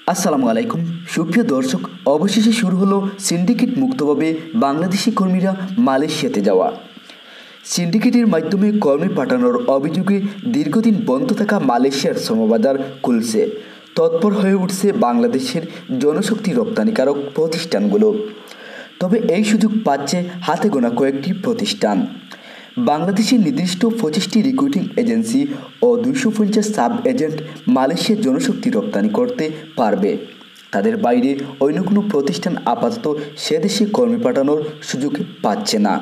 আসসালামু আলাইকুম সুপ্রিয় দর্শক, অবশেষে শুরু হলো সিন্ডিকেট মুক্তভাবে বাংলাদেশি কর্মীরা মালয়েশিয়াতে যাওয়া। সিন্ডিকেটের মাধ্যমে কর্মী পাঠানোর অভিযোগে দীর্ঘদিন বন্ধ থাকা মালয়েশিয়ার শ্রমবাজার খুলছে। তৎপর হয়ে উঠছে বাংলাদেশের জনশক্তি রপ্তানিকারক প্রতিষ্ঠানগুলো। তবে এই সুযোগ পাচ্ছে হাতে গোনা কয়েকটি প্রতিষ্ঠান। বাংলাদেশের নির্দিষ্ট 25টি রিক্রুটিং এজেন্সি ও 250 সাব এজেন্ট মালয়েশিয়ার জনশক্তি রপ্তানি করতে পারবে। তাদের বাইরে অন্য কোনো প্রতিষ্ঠান আপাতত সে দেশে কর্মী পাঠানোর সুযোগ পাচ্ছে না।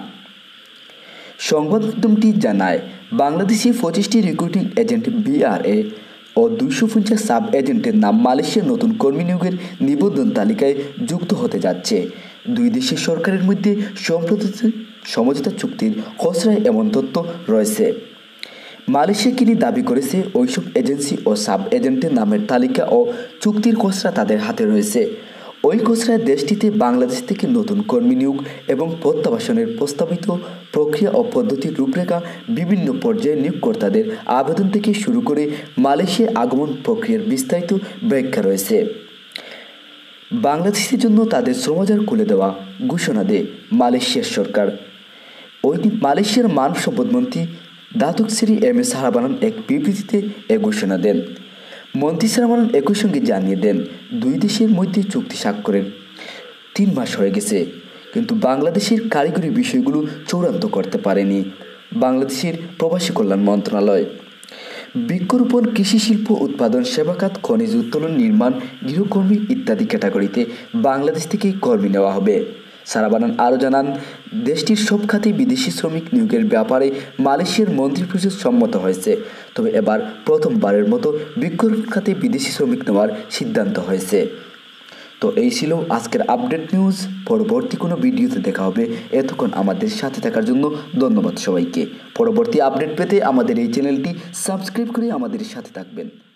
সংবাদ মাধ্যমটি জানায়, বাংলাদেশি 25টি রিক্রুটিং এজেন্ট বিআরএ ও 250 সাব এজেন্টের নাম মালয়েশিয়ার নতুন কর্মী নিয়োগের নিবন্ধন তালিকায় যুক্ত হতে যাচ্ছে। দুই দেশের সরকারের মধ্যে সম্প্রতি সমঝোতা চুক্তির খসড়ায় এমন তথ্য রয়েছে। মালয়েশিয়া কিনি দাবি করেছে ওইসব এজেন্সি ও সাব এজেন্টের নামের তালিকা ও চুক্তির খসড়া তাদের হাতে রয়েছে। ওই খসড়ায় দেশটিতে বাংলাদেশ থেকে নতুন কর্মী নিয়োগ এবং প্রত্যাবাসনের প্রস্তাবিত প্রক্রিয়া ও পদ্ধতির রূপরেখা, বিভিন্ন পর্যায়ে নিয়োগকর্তাদের আবেদন থেকে শুরু করে মালয়েশিয়া আগমন প্রক্রিয়ার বিস্তারিত ব্যাখ্যা রয়েছে। বাংলাদেশের জন্য তাদের শ্রমবাজার খুলে দেওয়া ঘোষণা দেয় মালয়েশিয়ার সরকার। ওই দিন মালয়েশিয়ার মানব সম্পদ মন্ত্রী দাতুক শ্রী এম.এ. সারাবানান এক বিবৃতিতে এ ঘোষণা দেন। মন্ত্রী সারাবানান একই সঙ্গে জানিয়ে দেন, দুই দেশের মধ্যে চুক্তি স্বাক্ষরের 3 মাস হয়ে গেছে, কিন্তু বাংলাদেশের কারিগরি বিষয়গুলো চূড়ান্ত করতে পারেনি বাংলাদেশের প্রবাসী কল্যাণ মন্ত্রণালয়। বৃক্ষরোপণ, কৃষি শিল্প উৎপাদন, সেবা খাত, খনিজ উত্তোলন, নির্মাণ, গৃহকর্মী ইত্যাদি ক্যাটাগরিতে বাংলাদেশ থেকেই কর্মী নেওয়া হবে। সারাবানান আরও জানান, দেশটির সব খাতে বিদেশি শ্রমিক নিয়োগের ব্যাপারে মালয়েশিয়ার মন্ত্রিপরিষদ সম্মত হয়েছে। তবে এবার প্রথমবারের মতো বৃক্ষরোপণ খাতে বিদেশি শ্রমিক নেওয়ার সিদ্ধান্ত হয়েছে। তো এই ছিল আজকের আপডেট নিউজ। পরবর্তী কোনো ভিডিওতে দেখা হবে। এতক্ষণ আমাদের সাথে থাকার জন্য ধন্যবাদ সবাইকে। পরবর্তী আপডেট পেতে আমাদের এই চ্যানেলটি সাবস্ক্রাইব করে আমাদের সাথে থাকবেন।